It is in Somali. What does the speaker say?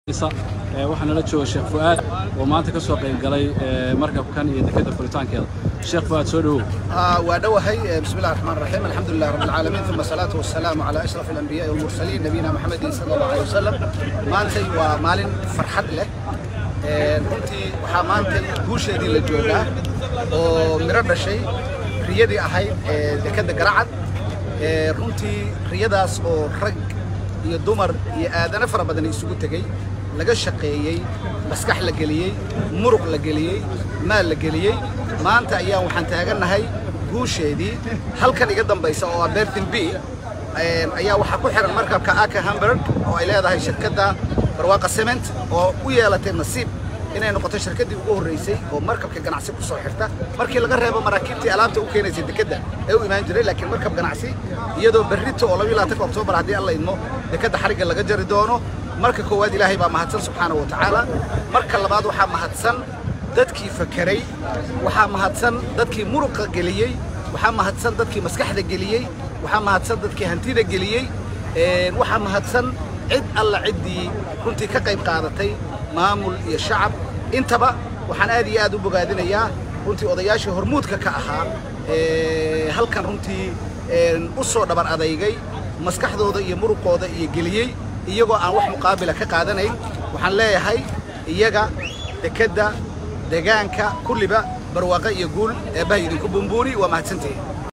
waxaan la joogaa Sheekh Fuad oo maanta ka soo qayb galay markabkan iyo dekada furitaankeeda Sheekh Fuad soo dhaw waa dhawahay bismillaahir rahmaanir rahiim alxamdulillahi rabbil aalamiin thumma salaatu wassalamu ala ashrafil anbiyaa wal mursaliin nabiyina Muhammadin sallallahu alayhi wasallam maanta waa maalin farxad leh runtii waxa maanta guusheedii la joogaa oo miro dhashay riyadii ahayd dekada Garacad runtii riyadaas oo rag iyo dumar iyo aadana fara badan isugu tagay laga shaqeeyay maskax la geliyay muruq la geliyay maal la geliyay maanta ayaa waxaan taaganahay guusheedii halkan iga dambaysa oo Bertin B ayaa waxa ku xiran markabka Aka Hamburg oo ay leedahay shirkadda Barwaaqo Cement oo u yeelatay nasiib inay noqoto shirkaddii ugu horeysay oo markabka ganacsi ku soo xirta markii laga reebo maraakiibtii alaabta u keenaysay dekada ee u imaan jiray laakiin markab ganacsi iyadoo berrito oo 22 Oktoobar haddii alla idmo dekada xariga laga jari doono marka koowaad Ilaahay baa mahadsan subxaanahu wa ta'ala marka labaad waxa mahadsan dadkii fakiray waxa mahadsan dadkii muruqa geliyay waxa mahadsan dadkii maskaxda geliyay waxa mahadsan dadkii hantida geliyay waxa mahadsan cid alla cidii runtii ka qayb qaadatay maamul iyo shacab intaba waxaan aad iyo aad u bogaadinayaa runtii odayaashii hormuudka ka ahaa halkan runtii u soo dhabar adeygay maskaxdooda iyo muruqooda iyo geliyay iyagoo aan wax muqaabila ka qaadanayn waxaan leeyahay iyaga dekada deegaanka kulliba barwaaqo iyo guul ee baa idinku bumbuuni waa mahadsantihiin